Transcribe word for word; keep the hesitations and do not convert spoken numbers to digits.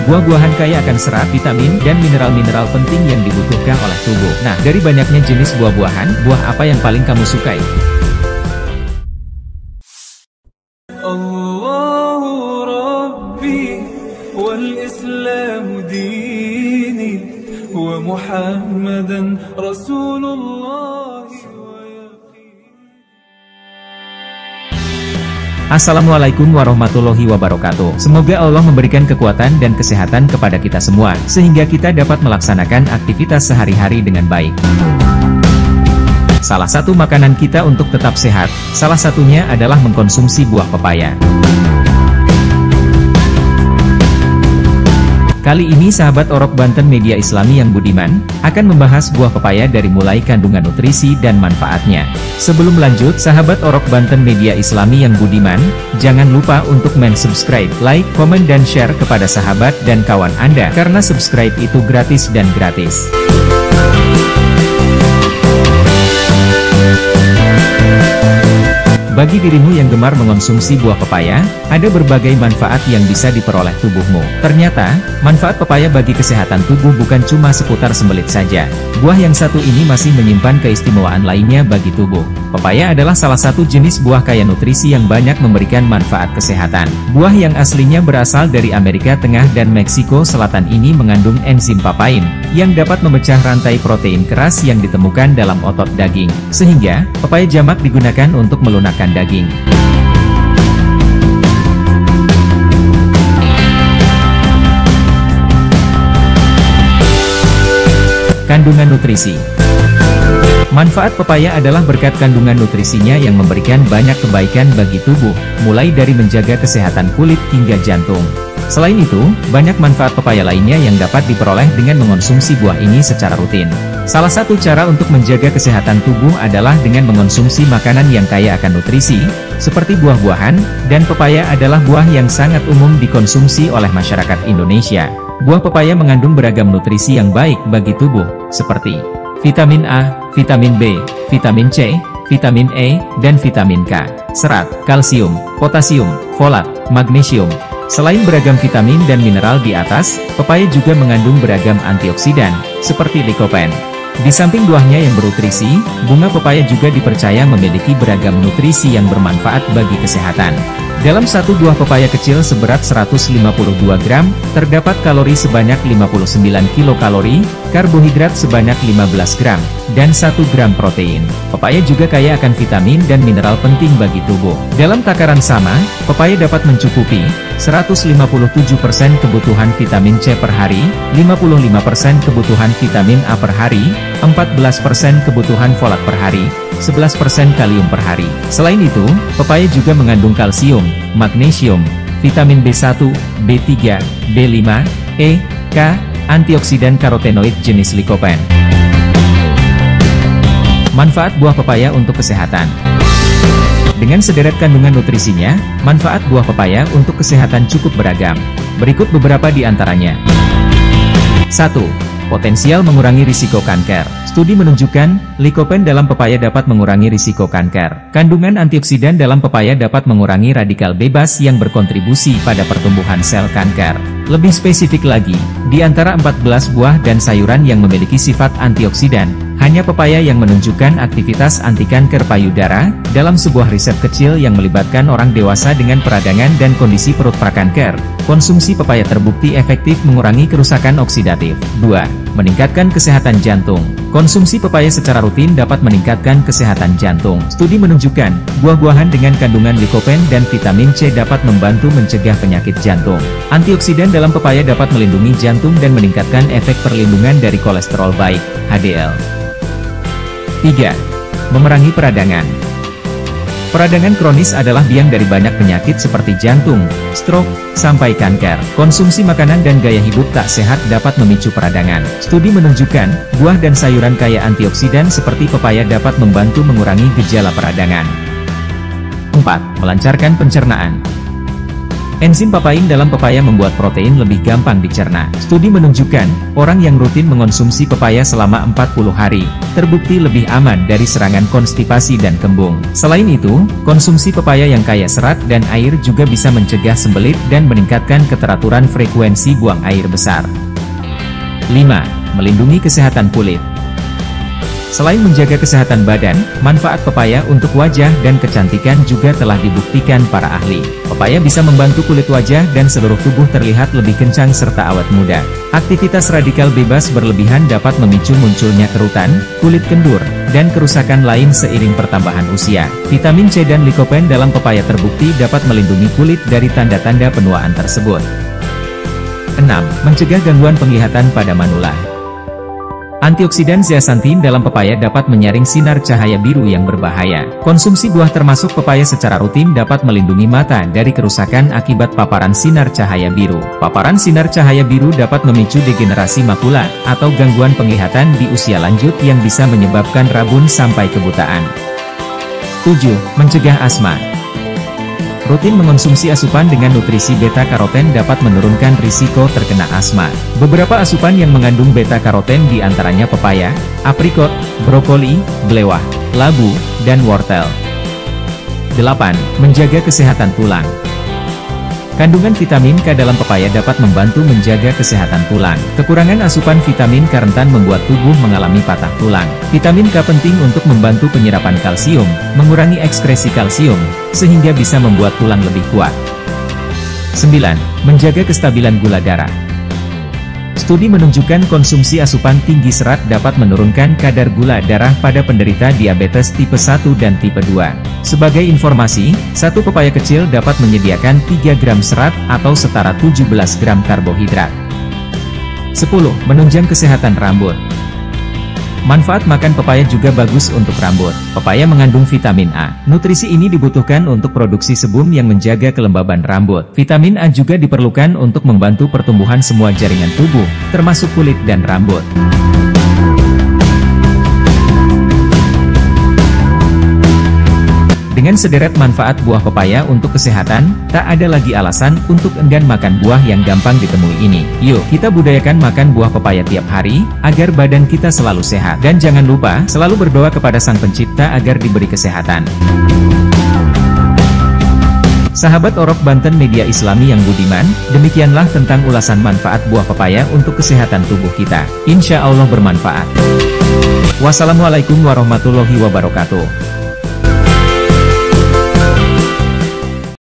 Buah-buahan kaya akan serat, vitamin, dan mineral-mineral penting yang dibutuhkan oleh tubuh. Nah, dari banyaknya jenis buah-buahan, buah apa yang paling kamu sukai? Allahu Rabbi wal Islamu dini wa Muhammadan Rasulullah. Assalamualaikum warahmatullahi wabarakatuh. Semoga Allah memberikan kekuatan dan kesehatan kepada kita semua, sehingga kita dapat melaksanakan aktivitas sehari-hari dengan baik. Salah satu makanan kita untuk tetap sehat, salah satunya adalah mengkonsumsi buah pepaya. Kali ini sahabat Orok Banten Media Islami yang budiman, akan membahas buah pepaya dari mulai kandungan nutrisi dan manfaatnya. Sebelum lanjut, sahabat Orok Banten Media Islami yang budiman, jangan lupa untuk men-subscribe, like, komen dan share kepada sahabat dan kawan Anda, karena subscribe itu gratis dan gratis. Bagi dirimu yang gemar mengonsumsi buah pepaya, ada berbagai manfaat yang bisa diperoleh tubuhmu. Ternyata, manfaat pepaya bagi kesehatan tubuh bukan cuma seputar sembelit saja. Buah yang satu ini masih menyimpan keistimewaan lainnya bagi tubuh. Pepaya adalah salah satu jenis buah kaya nutrisi yang banyak memberikan manfaat kesehatan. Buah yang aslinya berasal dari Amerika Tengah dan Meksiko Selatan ini mengandung enzim papain, yang dapat memecah rantai protein keras yang ditemukan dalam otot daging. Sehingga, pepaya jamak digunakan untuk melunakkan daging. Kandungan nutrisi. Manfaat pepaya adalah berkat kandungan nutrisinya yang memberikan banyak kebaikan bagi tubuh, mulai dari menjaga kesehatan kulit hingga jantung. Selain itu, banyak manfaat pepaya lainnya yang dapat diperoleh dengan mengonsumsi buah ini secara rutin. Salah satu cara untuk menjaga kesehatan tubuh adalah dengan mengonsumsi makanan yang kaya akan nutrisi, seperti buah-buahan, dan pepaya adalah buah yang sangat umum dikonsumsi oleh masyarakat Indonesia. Buah pepaya mengandung beragam nutrisi yang baik bagi tubuh, seperti vitamin A, vitamin B, vitamin C, vitamin E, dan vitamin K, serat, kalsium, potasium, folat, magnesium. Selain beragam vitamin dan mineral di atas, pepaya juga mengandung beragam antioksidan, seperti lycopene. Di samping buahnya yang bernutrisi, bunga pepaya juga dipercaya memiliki beragam nutrisi yang bermanfaat bagi kesehatan. Dalam satu buah pepaya kecil seberat seratus lima puluh dua gram, terdapat kalori sebanyak lima puluh sembilan kilokalori, karbohidrat sebanyak lima belas gram, dan satu gram protein. Pepaya juga kaya akan vitamin dan mineral penting bagi tubuh. Dalam takaran sama, pepaya dapat mencukupi seratus lima puluh tujuh persen kebutuhan vitamin C per hari, lima puluh lima persen kebutuhan vitamin A per hari, empat belas persen kebutuhan folat per hari, sebelas persen kalium per hari. Selain itu, pepaya juga mengandung kalsium, magnesium, vitamin B satu, B tiga, B lima, E, K, antioksidan karotenoid jenis lycopene. Manfaat buah pepaya untuk kesehatan. Dengan sederet kandungan nutrisinya, manfaat buah pepaya untuk kesehatan cukup beragam. Berikut beberapa di antaranya. satu. Potensial mengurangi risiko kanker. Studi menunjukkan, lycopene dalam pepaya dapat mengurangi risiko kanker. Kandungan antioksidan dalam pepaya dapat mengurangi radikal bebas yang berkontribusi pada pertumbuhan sel kanker. Lebih spesifik lagi, di antara empat belas buah dan sayuran yang memiliki sifat antioksidan, hanya pepaya yang menunjukkan aktivitas anti-kanker payudara. Dalam sebuah riset kecil yang melibatkan orang dewasa dengan peradangan dan kondisi perut prakanker, konsumsi pepaya terbukti efektif mengurangi kerusakan oksidatif. dua. Meningkatkan kesehatan jantung. Konsumsi pepaya secara rutin dapat meningkatkan kesehatan jantung. Studi menunjukkan, buah-buahan dengan kandungan lycopene dan vitamin C dapat membantu mencegah penyakit jantung. Antioksidan dalam pepaya dapat melindungi jantung dan meningkatkan efek perlindungan dari kolesterol baik, H D L. tiga. Memerangi peradangan. Peradangan kronis adalah biang dari banyak penyakit seperti jantung, stroke, sampai kanker. Konsumsi makanan dan gaya hidup tak sehat dapat memicu peradangan. Studi menunjukkan, buah dan sayuran kaya antioksidan seperti pepaya dapat membantu mengurangi gejala peradangan. empat. Melancarkan pencernaan. Enzim papain dalam pepaya membuat protein lebih gampang dicerna. Studi menunjukkan, orang yang rutin mengonsumsi pepaya selama empat puluh hari, terbukti lebih aman dari serangan konstipasi dan kembung. Selain itu, konsumsi pepaya yang kaya serat dan air juga bisa mencegah sembelit dan meningkatkan keteraturan frekuensi buang air besar. lima. Melindungi kesehatan kulit. Selain menjaga kesehatan badan, manfaat pepaya untuk wajah dan kecantikan juga telah dibuktikan para ahli. Pepaya bisa membantu kulit wajah dan seluruh tubuh terlihat lebih kencang serta awet muda. Aktivitas radikal bebas berlebihan dapat memicu munculnya kerutan, kulit kendur, dan kerusakan lain seiring pertambahan usia. Vitamin C dan likopen dalam pepaya terbukti dapat melindungi kulit dari tanda-tanda penuaan tersebut. enam. Mencegah gangguan penglihatan pada manula. Antioksidan zeaxanthin dalam pepaya dapat menyaring sinar cahaya biru yang berbahaya. Konsumsi buah termasuk pepaya secara rutin dapat melindungi mata dari kerusakan akibat paparan sinar cahaya biru. Paparan sinar cahaya biru dapat memicu degenerasi makula, atau gangguan penglihatan di usia lanjut yang bisa menyebabkan rabun sampai kebutaan. tujuh. Mencegah asma. Rutin mengonsumsi asupan dengan nutrisi beta-karoten dapat menurunkan risiko terkena asma. Beberapa asupan yang mengandung beta-karoten diantaranya pepaya, aprikot, brokoli, belewah, labu, dan wortel. delapan. Menjaga kesehatan tulang. Kandungan vitamin K dalam pepaya dapat membantu menjaga kesehatan tulang. Kekurangan asupan vitamin K rentan membuat tubuh mengalami patah tulang. Vitamin K penting untuk membantu penyerapan kalsium, mengurangi ekskresi kalsium, sehingga bisa membuat tulang lebih kuat. sembilan. Menjaga kestabilan gula darah. Studi menunjukkan konsumsi asupan tinggi serat dapat menurunkan kadar gula darah pada penderita diabetes tipe satu dan tipe dua. Sebagai informasi, satu pepaya kecil dapat menyediakan tiga gram serat atau setara tujuh belas gram karbohidrat. sepuluh. Menunjang kesehatan rambut. Manfaat makan pepaya juga bagus untuk rambut. Pepaya mengandung vitamin A. Nutrisi ini dibutuhkan untuk produksi sebum yang menjaga kelembaban rambut. Vitamin A juga diperlukan untuk membantu pertumbuhan semua jaringan tubuh, termasuk kulit dan rambut. Dengan sederet manfaat buah pepaya untuk kesehatan, tak ada lagi alasan untuk enggan makan buah yang gampang ditemui ini. Yuk, kita budayakan makan buah pepaya tiap hari, agar badan kita selalu sehat. Dan jangan lupa, selalu berdoa kepada Sang Pencipta agar diberi kesehatan. Sahabat Orok Banten Media Islami yang budiman, demikianlah tentang ulasan manfaat buah pepaya untuk kesehatan tubuh kita. Insya Allah bermanfaat. Wassalamualaikum warahmatullahi wabarakatuh.